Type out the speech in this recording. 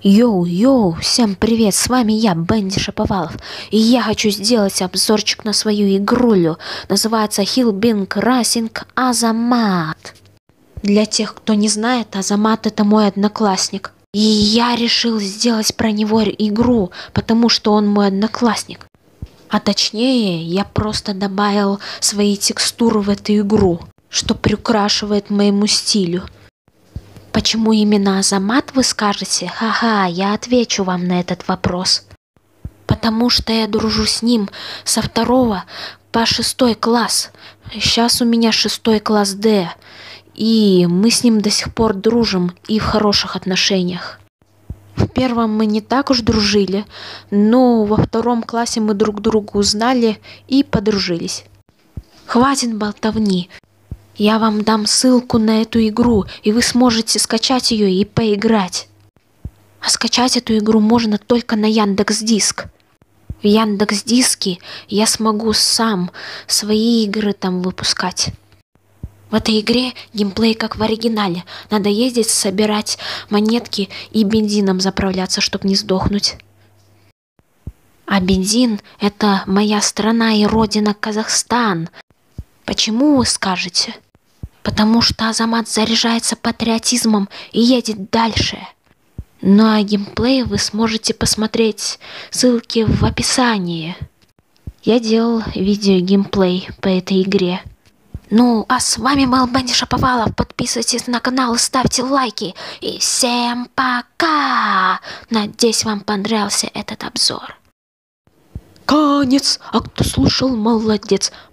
Йоу, всем привет, с вами я, Бенди Шаповалов, и я хочу сделать обзорчик на свою игрулю, называется Hillbing Racing Азамат. Для тех, кто не знает, Азамат это мой одноклассник, и я решил сделать про него игру, потому что он мой одноклассник. А точнее, я просто добавил свои текстуры в эту игру, что приукрашивает моему стилю. Почему именно Азамат, вы скажете? Ха-ха, я отвечу вам на этот вопрос. Потому что я дружу с ним со 2 по 6 класс. Сейчас у меня 6 класс Д. И мы с ним до сих пор дружим и в хороших отношениях. В 1 мы не так уж дружили, но во 2 классе мы друг друга узнали и подружились. Хватит болтовни. Я вам дам ссылку на эту игру, и вы сможете скачать ее и поиграть. А скачать эту игру можно только на Яндекс.Диск. В Яндекс.Диске я смогу сам свои игры там выпускать. В этой игре геймплей как в оригинале. Надо ездить, собирать монетки и бензином заправляться, чтобы не сдохнуть. А бензин – это моя страна и родина Казахстан. Почему, вы скажете? Потому что Азамат заряжается патриотизмом и едет дальше. Ну а геймплей вы сможете посмотреть, ссылки в описании. Я делал видео геймплей по этой игре. Ну, а с вами был Бенди Шаповалов. Подписывайтесь на канал и ставьте лайки. И всем пока! Надеюсь, вам понравился этот обзор. Конец! А кто слушал, молодец!